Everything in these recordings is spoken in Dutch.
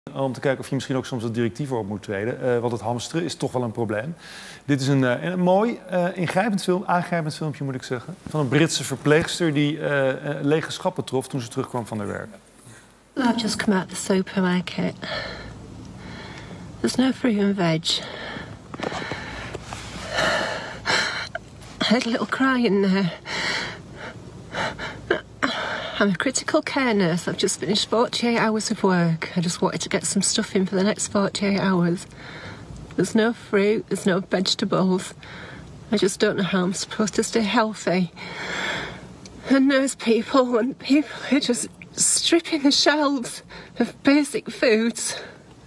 Om te kijken of je misschien ook soms wat directiever op moet treden. Want het hamsteren is toch wel een probleem. Dit is een mooi, aangrijpend filmpje moet ik zeggen. Van een Britse verpleegster die lege schappen trof toen ze terugkwam van haar werk. I've just come out of the supermarket. There's no fruit and veg. I had a little cry in there. I'm a critical care nurse. I've just finished 48 hours of work. I just wanted to get some stuff in for the next 48 hours. There's no fruit, there's no vegetables. I just don't know how I'm supposed to stay healthy. And nurse people and people are just stripping the shelves of basic foods.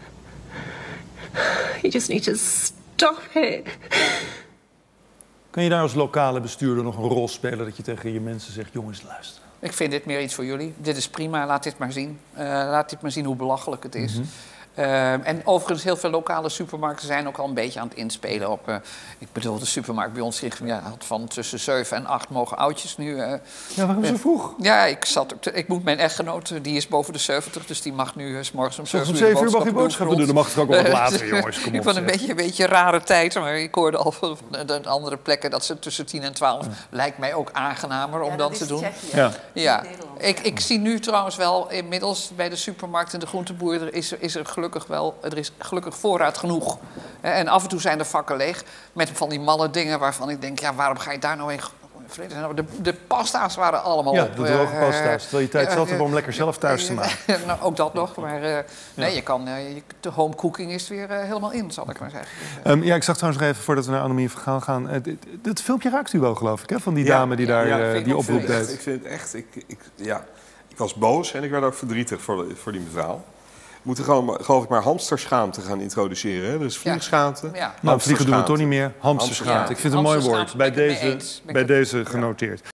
You just need to stop it. Kan je daar als lokale bestuurder nog een rol spelen dat je tegen je mensen zegt, jongens, luister. Ik vind dit meer iets voor jullie. Dit is prima, laat dit maar zien. Laat dit maar zien hoe belachelijk het is. En overigens, heel veel lokale supermarkten zijn ook al een beetje aan het inspelen op... ik bedoel, de supermarkt bij ons had van tussen 7 en 8 mogen oudjes nu... ja, waarom zo vroeg? Ja, ik moet mijn echtgenoot, die is boven de 70, dus die mag nu 's morgens om 7 uur... Om 7 uur mag je boodschappen doen, dan mag het ook wel wat later, jongens. Kom op, ik vond een beetje rare tijd, maar ik hoorde al van de andere plekken dat ze tussen 10 en 12... lijkt mij ook aangenamer om dan te doen. Ja. Ik zie nu trouwens wel inmiddels bij de supermarkt en de groenteboer... is er gelukkig voorraad genoeg. En af en toe zijn de vakken leeg met van die malle dingen waarvan ik denk... ja, waarom ga je daar nou in... De pasta's waren allemaal op. Ja, de droge pasta's. Terwijl je tijd zat om lekker zelf thuis te maken. Nou, ook dat nog. Maar nee, de home cooking is weer helemaal in, zal ik maar zeggen. Ja, ik zag trouwens nog even, voordat we naar Annemie Vergaal gaan... dit filmpje raakt u wel, geloof ik, hè? Van die dame die daar die oproep deed. Ik vind het echt... Ik was boos en ik werd ook verdrietig voor die mevrouw. We moeten gewoon, geloof ik, maar hamsterschaamte gaan introduceren. Hè? Dus vliegschaamte. Nou, vliegen doen we toch niet meer. Hamsterschaamte. Ik vind het een mooi woord. Bij deze genoteerd.